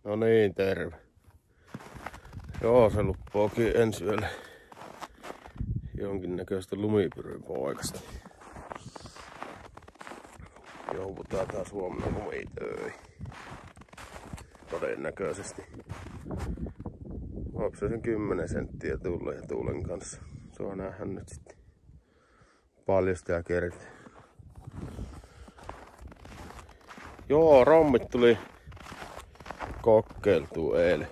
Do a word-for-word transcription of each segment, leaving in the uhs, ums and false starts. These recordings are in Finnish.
No niin, terve. Joo, se luppookin ensi yöllä jonkinnäköistä lumipyryn poikasta. Joudutaan taas huomenna lumitöihin. Todennäköisesti. Onko se sen kymmenen senttiä tuulen ja tuulen kanssa? Se on nähdä nyt sitten. Paljosta ja kertaa. Joo, rommit tuli kokeiltua eilen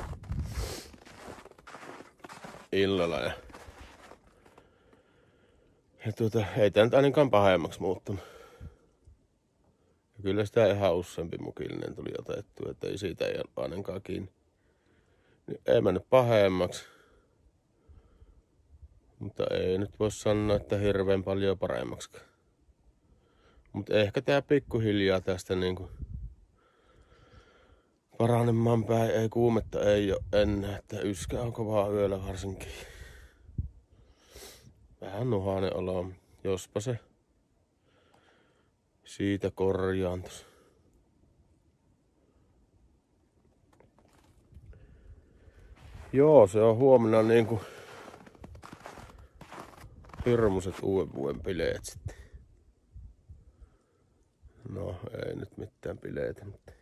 illalla ja, ja tuota, ei tää nyt ainakaan pahemmaksi muuttunut. Ja kyllä sitä ihan useampi mukillinen tuli otettu, että ei siitä ei ole ainakaan kiinni. Niin ei mennyt pahemmaksi. Mutta ei nyt voi sanoa, että hirveän paljon paremmaksi. Mutta ehkä tää pikkuhiljaa tästä niinku paranemaan päin. Ei kuumetta ei oo enää, että yskä on kovaa yöllä varsinkin. Vähän nuhainen olo, jospa se siitä korjaantus. Joo, se on huomenna niinku hirmuiset uuden vuoden bileet sitten. No, ei nyt mitään bileitä, mutta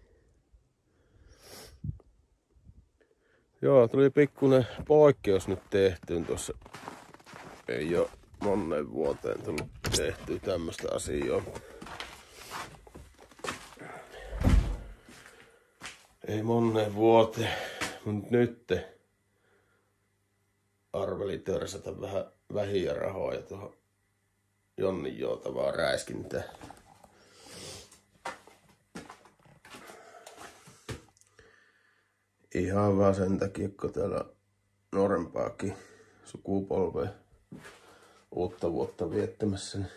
joo, tuli pikkuinen poikkeus nyt tehtyyn tuossa. Ei oo moneen vuoteen tullut tehtyä tämmöstä asiaa. Ei moneen vuoteen, mut nyt arveli törsätä vähän vähiä rahoja tuohon Jonnin joutavaa räiskintää. Ihan vaan sen takia, kun täällä nuorempaakin sukupolvea uutta vuotta viettämässä, niin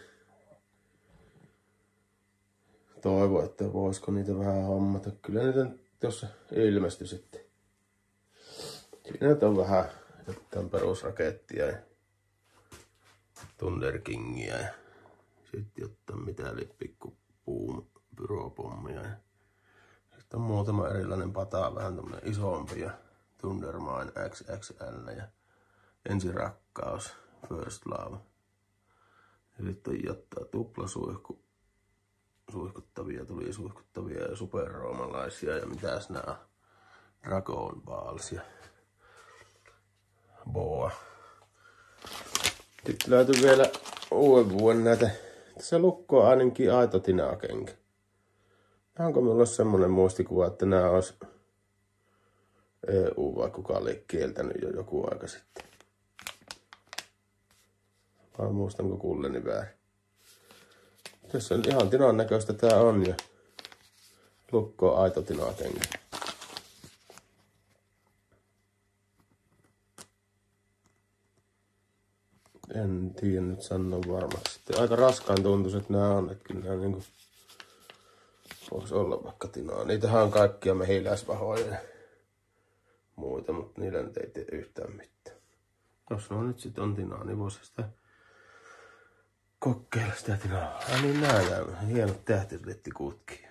toivon, että voisiko niitä vähän hommata. Kyllä niitä tuossa ilmestyi sitten. Siinä nyt on vähän jotain perusrakettia ja Thunder Kingia ja sitten jotain mitä eli pikku puum pyropommia. Ja sitten on muutama erilainen pata, vähän tämmönen isompi ja Thunder Mine X X L ja Ensirakkaus First Love. Ja sitten on jotain tuplasuihku, suihkuttavia, tuli suihkuttavia ja superroomalaisia ja mitäs nää on. Dragon Balls ja Boa. Sitten löytyi vielä uuden vuoden näitä. Tässä lukko on ainakin aito tinakenkä. Onko minulla semmonen muistikuva, että nämä olisi E U vai kuka oli kieltänyt jo joku aika sitten. Vai muistanko kuulleni väärin. Tässä on ihan tinan näköistä tää on ja lukko on aito tinakenkä. En tiedä nyt sanoa varmaksi. Sitten aika raskaan tuntuiset nää on, että kyllä nää niinku voisi olla vaikka tinaa. Niitähän on kaikkia mehiläisvahoja ja muita, mutta niillä nyt ei tee yhtään mitään. Jos no nyt sit on tinaa, niin voisi sitä kokeilla sitä tinaa. Ai niin nää jää, hienot tähtilettikutkin.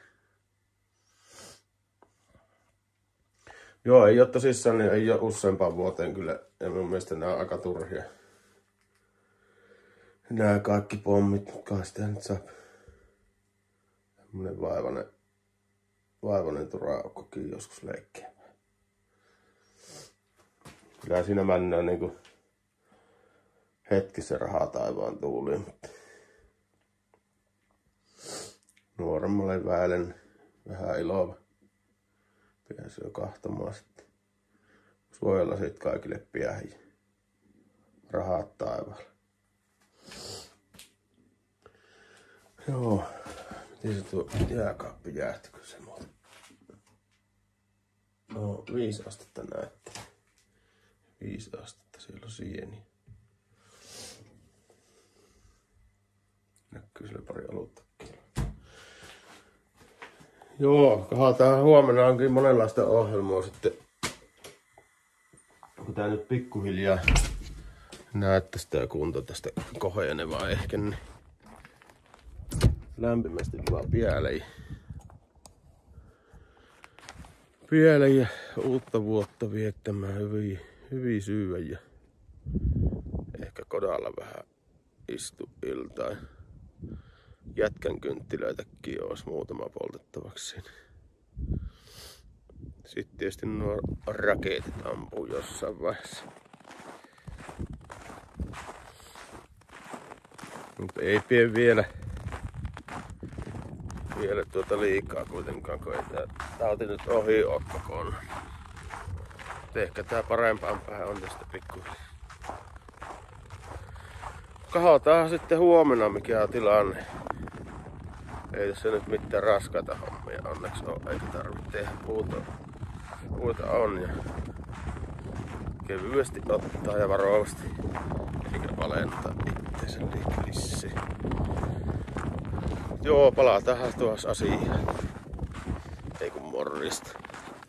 Joo, ei oo tosissaan, niin ei oo useampaan vuoteen kyllä. Ja mun mielestä nää on aika turhia. Nää kaikki pommit, kai sitä nyt saa. Tämmönen vaivainen, vaivainen turaukkokin joskus leikkiä. Kyllä siinä mennään niinku hetkissä rahaa taivaan tuuliin, mutta nuoremmalle väelle vähän ilova. Pitäisi jo kahtamaan sitten. Suojella sit kaikille piähiä. Rahat taivaalla. Joo. Miten se tuo jääkaappi jäähtykö se muuta? No, viisi astetta näette. Viisi astetta, siellä on sieni. Näkyy sille pari oluttakin. Joo, kahataan huomenna onkin monenlaista ohjelmaa sitten. Kun tää nyt pikkuhiljaa näyttäisi tää kunto tästä kohenevaa ehkä, niin lämpimästi vaan pieleen. vielä ja uutta vuotta viettämään hyvin, hyvin syödä ja ehkä kodalla vähän istu iltaan. Jätkän kynttilöitäkin olisi muutama poltettavaksi. Sitten tietysti nuo raketit ampuu jossain vaiheessa. Mutta ei pidä vielä, vielä tuota liikaa kuitenkaan, kun ei tää tauti nyt ohi oo kokonaan. Ehkä tää parempaan päähän on tästä pikkuhiljaa. Katsotaan sitten huomenna mikä on tilanne. Ei tässä nyt mitään raskaita hommia onneksi ole, eikä tarvitse tehdä puuta. Puuta on ja kevyesti ottaa ja varovasti. Eikä valentaa itteensä liikkelissiin. Joo, palataan tuossa asiaan. Ei kun morjesta.